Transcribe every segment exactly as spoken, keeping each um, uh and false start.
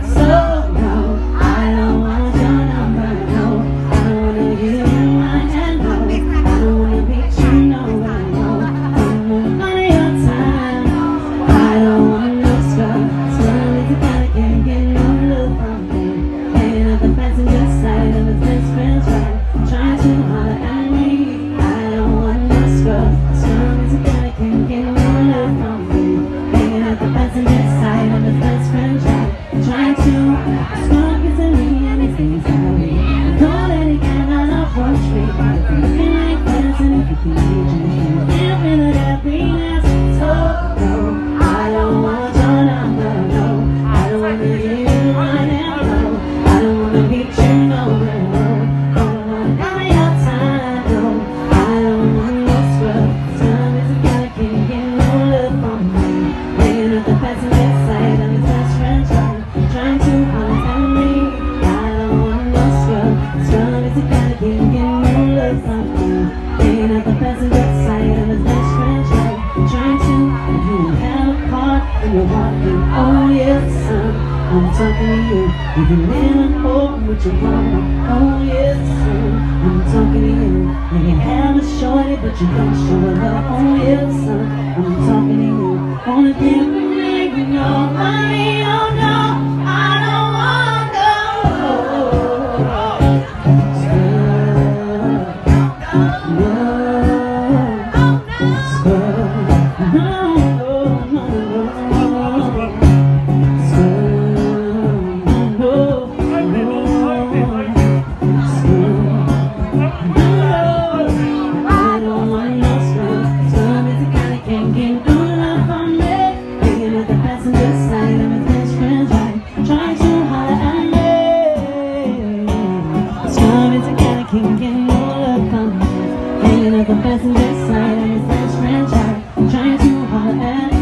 So no, I don't want your number, no. I don't wanna give you my hand, no. I don't wanna meet you, no, I know. I'm on your time. I don't want no scrub. Scrub is a guy that can't get no love from me. Hanging at the passenger side of his best friend's ride, trying to holler at me. I don't want no scrub. Scrub is a guy that can't get no love from me. Hanging at the passenger side of his best friend's ride, trying to scrub kissing me and he thinks that we know that he cannot approach me. If he's feeling like this and if he can reach me, he can't feel that happiness. So no, I don't want your number, no. I don't wanna give you my name, no. I don't wanna meet you nowhere, no. I don't wanna give me your time, no. I don't want no scrub. Scrub is a guy that can't get no love from me. Laying at the passenger side of his best friend's ride, trying to holler at me. I don't want no scrub. Scrub is a guy that can't get no love from me. Laying at the passenger side of his best friend's ride, trying to. If you have a car and you're walking, oh yes, son, I'm talking to you. If you're living home with your mama, oh yes, son, I'm talking to you. And you have a shorty but you don't show her love, oh yes, son, I'm talking to you. Only thing you make me know, money, oh no, I don't want no scrub. No, no, the passenger side of his best friend's ride, trying to holler at me.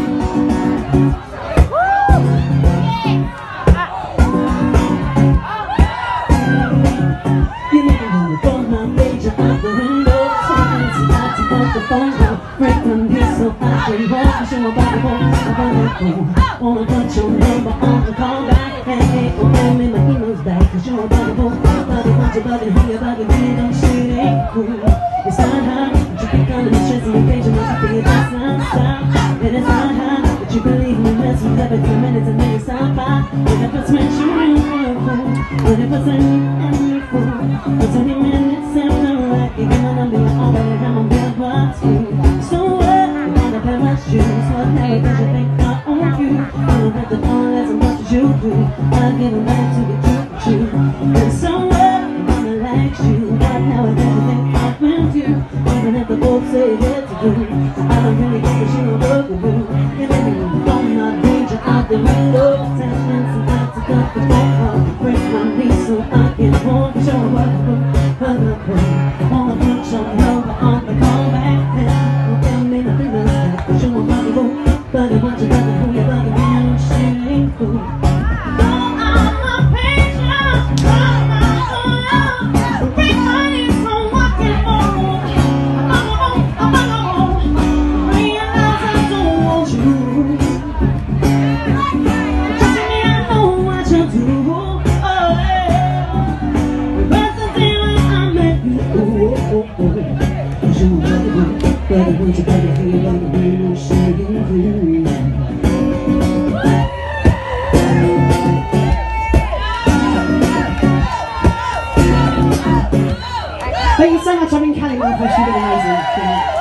You never want to throw my pager out the window, so I need to not to cut the phone out. Break from here so I can walk and show about the phone, about the phone. Wanna put your number on the call back, hey, hey, oh, give me my emails back, cause you're about the phone. Body want you bugging, who you bugging, me, don't shit ain't cool. It's not hard, but you keep coming and stressing your page and I'm happy it does not stop. And it's not hard, but you believe me, mess with every ten minutes and then you stop by. When it puts me through you for a fool, when it puts me and you fool. For twenty minutes and I'm like, you're gonna know me already, I'm on bed but you. So what? You gotta play my shoes, what day does you think I own you? You don't have to know less than what you do. I'll give it back to get you with you. And so what? You wanna like you, but now it doesn't think I will do. Even if the folks say it's to do, I don't really think that you know what to do. You make me throw my danger out the window. Ten minutes and got to cut the phone call, break my knee so I can hold the show up. But the pain, wanna put your number on the call back. Well, tell me nothing else that cause you won't bother go. But I want you to know who you're bugging me and she ain't cool. Thank you so much. I've been Calli Malpas. You've been amazing.